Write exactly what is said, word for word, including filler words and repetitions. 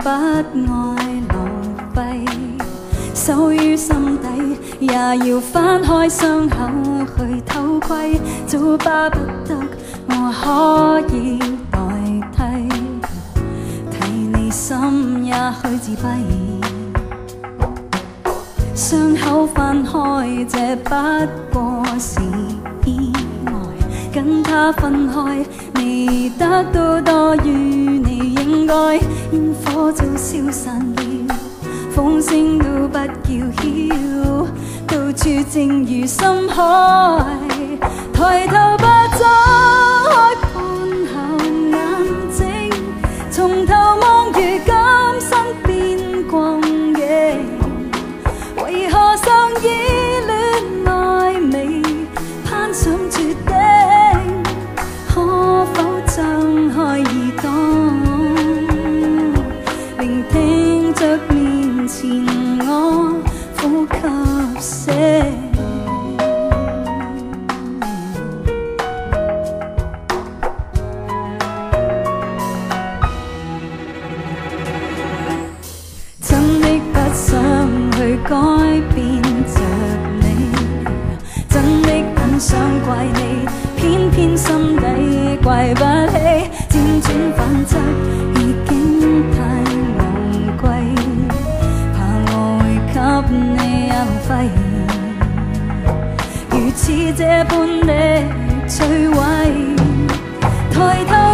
不愛浪費，守於心底，也要翻開傷口去偷窺，早巴不得我可以代替，提你心也許自閉，傷口翻開這不過是意外，跟他分開未得到多於你應該，煙火早消散了，風聲都不叫囂，到處正如深海，抬頭吧睜開半下眼睛，從頭望如今身邊光景，為何尚依戀愛未攀上絕頂，可否張開耳朵，聆聽着面前我呼吸聲，真的不想去改變着你，真的很想怪你，偏偏心底怪不起，輾轉反側已經太昂貴，怕我會給你安徽，如此這般的摧毀，抬頭